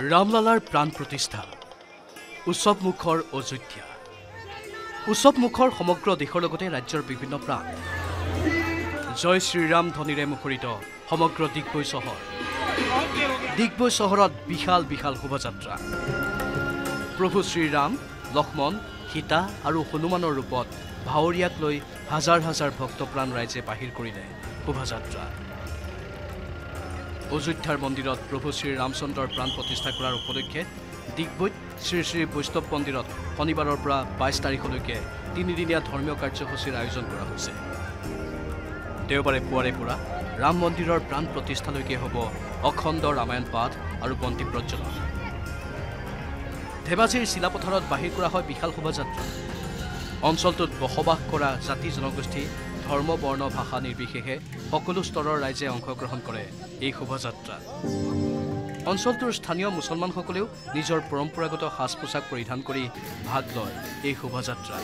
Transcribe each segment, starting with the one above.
ৰামলালাৰ প্ৰাণ প্ৰতিষ্ঠা উৎসৱ মুখৰ অযোধ্যা উৎসৱ মুখৰ সমগ্ৰ দেশৰ লগতে ৰাজ্যৰ বিভিন্ন প্ৰান্ত জয় শ্ৰীৰাম ধ্বনিৰে মুখৰিত সমগ্ৰ ডিগবৈ চহৰত বিশাল বিশাল শোভাযাত্ৰা প্ৰভু শ্ৰীৰাম লক্ষ্মণ সীতা আৰু হনুমানৰ ৰূপত ভাৱৰীয়াক লৈ হাজাৰ হাজাৰ ভক্তপ্ৰাণ ৰাইজে বাহিৰ কৰিলে শোভাযাত্ৰা অযোধ্যাৰ মন্দিৰত প্ৰভু শ্ৰীৰামচন্দ্ৰৰ প্ৰাণ প্ৰতিষ্ঠা কৰাৰ উপলক্ষে ডিগবৈত শ্ৰী শ্ৰী বৈষ্ণৱ মন্দিৰত শনিবাৰৰ পৰা 22 তাৰিখলৈকে তিনিদিনীয়া ধৰ্মীয় কাৰ্যসূচীৰ আয়োজন কৰা হৈছে দেওবাৰে পুৱাৰে পৰা ৰাম মন্দিৰৰ প্ৰাণ প্ৰতিষ্ঠালৈকে হ'ব অখণ্ড ৰামায়ণ পাঠ আৰু বন্তি প্ৰজ্বলন ধেমাজিৰ চিলাপথাৰত বাহিৰ কৰা হয় বিশাল শোভাযাত্ৰা অঞ্চলটোত বসবাস কৰা জাতি জনগোষ্ঠী ধৰ্ম বৰ্ণ ভাষা নিৰ্বিশেষে সকলো স্তৰৰ ৰাইজে অংশগ্ৰহণ কৰে এই শোভাযাত্ৰা অঞ্চলটোৰ স্থানীয় মুছলমানসকলেও নিজৰ পৰম্পৰাগত সাজ পোছাক পৰিধান কৰি ভাগ লয় এই শোভাযাত্ৰা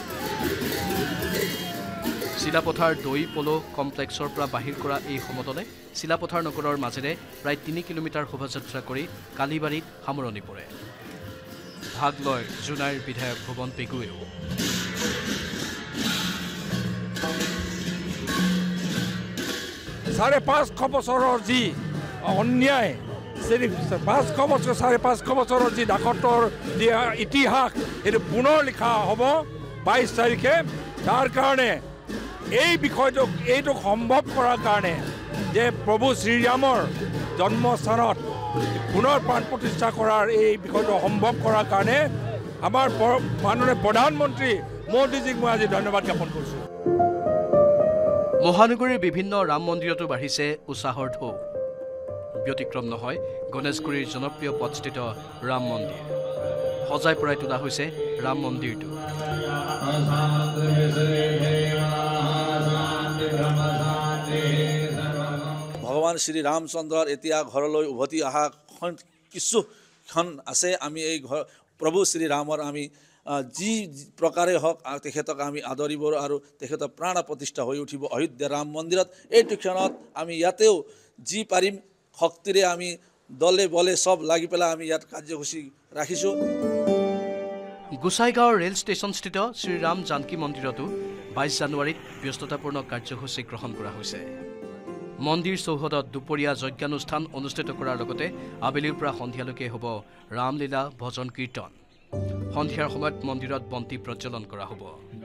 চিলাপথাৰ দৈ পলো কমপ্লেক্সৰ পৰা বাহিৰ কৰা এই সমদলে চিলাপথাৰ নগৰৰ মাজেৰে প্ৰায় 3 কিলোমিটাৰ শোভাযাত্ৰা কৰি কালিবাৰীত সামৰণি পৰে ভাগ লয় জুনাইৰ বিধায়ক ভুৱন পেগুৱেও 550 বছৰৰ যি অন্যায় 550 বছৰ 550 বছৰৰ যি ডাকতৰ দিয়া ইতিহাস এইটো পুনৰ লিখা হ'ব 22 তাৰিখে তাৰ কাৰণে এই বিষয়টোক এইটো সম্ভৱ কৰাৰ কাৰণে যে প্ৰভু শ্ৰীৰামৰ জন্মস্থানত পুনৰ প্ৰাণ প্ৰতিষ্ঠা কৰাৰ এই বিষয়টো সম্ভৱ কৰাৰ কাৰণে আমাৰ মাননীয় প্ৰধানমন্ত্ৰী মোদীজীক মই আজি ধন্যবাদ জ্ঞাপন কৰিছোঁ মহানগৰীৰ বিভিন্ন ৰাম মন্দিৰতো বাঢ়িছে উৎসাহৰ ঢৌ ব্যতিক্ৰম নহয় গণেশগুৰিৰ জনপ্ৰিয় পথস্থিত ৰাম মন্দিৰ সজাই পৰাই তোলা হৈছে ৰাম মন্দিৰটো ভগৱান শ্ৰী ৰামচন্দ্ৰৰ এতিয়া ঘৰলৈ উভতি অহা কিছুক্ষণ আছে আমি এই প্ৰভু শ্ৰী ৰামৰ আমি যি প্ৰকাৰে হওক তেখেতক আমি আদৰিব আৰু তেখেতৰ প্ৰাণ প্ৰতিষ্ঠা হৈ উঠিব অযোধ্যা ৰাম মন্দিৰত এইটো ক্ষণত আমি ইয়াতেও যি পাৰিম শক্তিৰে আমি দলে বলে সব লাগি পেলাই আমি ইয়াত কাৰ্যসূচী ৰাখিছোঁ গোসাইগাঁৱৰ ৰেল ষ্টেচনস্থিত শ্ৰীৰাম জানকী মন্দিৰতো 22 জানুৱাৰীত ব্যস্ততাপূৰ্ণ কাৰ্যসূচী গ্ৰহণ কৰা হৈছে মন্দিৰ চৌহদত দুপৰীয়া যজ্ঞানুষ্ঠান অনুষ্ঠিত কৰাৰ লগতে আবেলিৰ পৰা সন্ধিয়ালৈকে হ'ব ৰামলীলা ভজন কীৰ্তন সন্ধিয়াৰ সময়ত মন্দিৰত বন্তি প্ৰজ্বলন কৰা হ'ব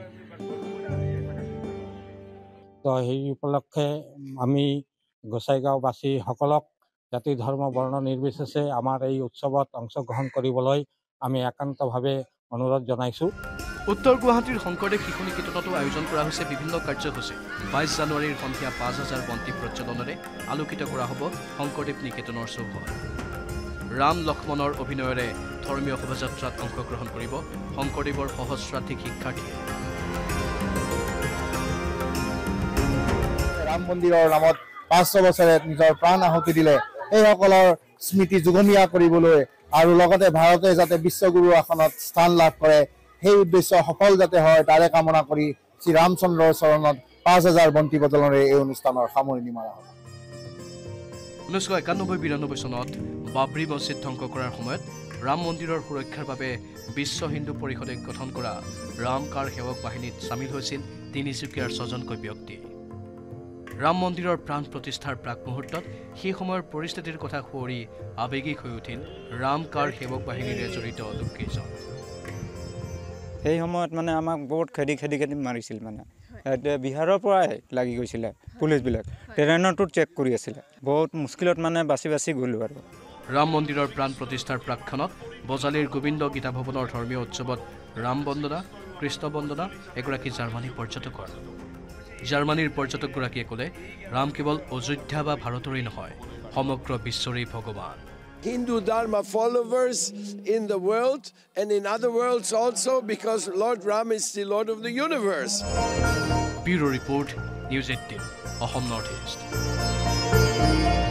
তো এই উপলক্ষে আমি গোসাইগাঁওবাসীসকলক জাতি ধৰ্ম বৰ্ণ নিৰ্বিশেষে আমাৰ এই উৎসৱত অংশগ্ৰহণ কৰিবলৈ আমি একান্তভাৱে অনুৰোধ জনাইছোঁ উত্তৰ গুৱাহাটীৰ শংকৰদেৱ শিশু নিকেতনতো আয়োজন কৰা হৈছে বিভিন্ন কাৰ্যসূচী 22 জানুৱাৰীৰ সন্ধিয়া 5000 বন্তি প্ৰজ্বলনেৰে আলোকিত কৰা হ'ব শংকৰদেৱ নিকেতনৰ চৌহদ ৰাম লক্ষ্মণৰ অভিনয়েৰে ধৰ্মীয় শোভাযাত্ৰাত অংশগ্ৰহণ কৰিব শংকৰদেৱৰ সহস্ৰাধিক শিক্ষাৰ্থীয়ে ৰাম মন্দিৰৰ নামত 500 বছৰে নিজৰ প্ৰাণ আহুতি দিলে এইসকলৰ স্মৃতি যুগমীয়া কৰিবলৈ আৰু লগতে ভাৰতে যাতে বিশ্বগুৰু আসনত স্থান লাভ কৰে সেই উদ্দেশ্য সফল যাতে হয় তাৰে কামনা কৰি শ্ৰী ৰামচন্দ্ৰৰ চৰণত 5000 বন্তি প্ৰজ্বলনেৰে এই অনুষ্ঠানৰ সামৰণি মাৰা হ'ব 1991-92 চনত বাবৰি মছজিদ ধ্বংস কৰাৰ সময়ত ৰাম মন্দিৰৰ সুৰক্ষাৰ বাবে বিশ্ব হিন্দু পৰিষদে গঠন কৰা ৰামকাৰ সেৱক বাহিনীত চামিল হৈছিল তিনিচুকীয়াৰ 6জনকৈ ব্যক্তি ৰাম মন্দিৰৰ প্ৰাণ প্ৰতিষ্ঠাৰ প্ৰাক মুহূৰ্তত সেই সময়ৰ পৰিস্থিতিৰ কথা সোঁৱৰি আৱেগিক হৈ উঠিল ৰামকাৰ সেৱক বাহিনীৰে জড়িত লোককেইজন সেই সময়ত মানে আমাক বহুত খেদি মাৰিছিল মানে বিহাৰৰ পৰাই লাগি গৈছিলে পুলিচবিলাক ট্ৰেইনতো চেক কৰি আছিলে বহুত মুস্কিলত মানে বাছি গ'লো আৰু ৰাম মন্দিৰৰ প্ৰাণ প্ৰতিষ্ঠাৰ প্ৰাক্ষণত বজালীৰ গোবিন্দ গীতা ভৱনৰ ধৰ্মীয় উৎসৱত ৰাম বন্দনা কৃষ্ণ বন্দনা এগৰাকী জাৰ্মানীৰ পৰ্যটকগৰাকীয়ে ক'লে ৰাম কেৱল অযোধ্যা বা ভাৰতৰেই নহয় সমগ্ৰ বিশ্বৰেই ভগৱান Hindu Dharma followers in the world and in other worlds also because Lord Ram is the Lord of the universe. Bureau Report, News18, Assam Northeast.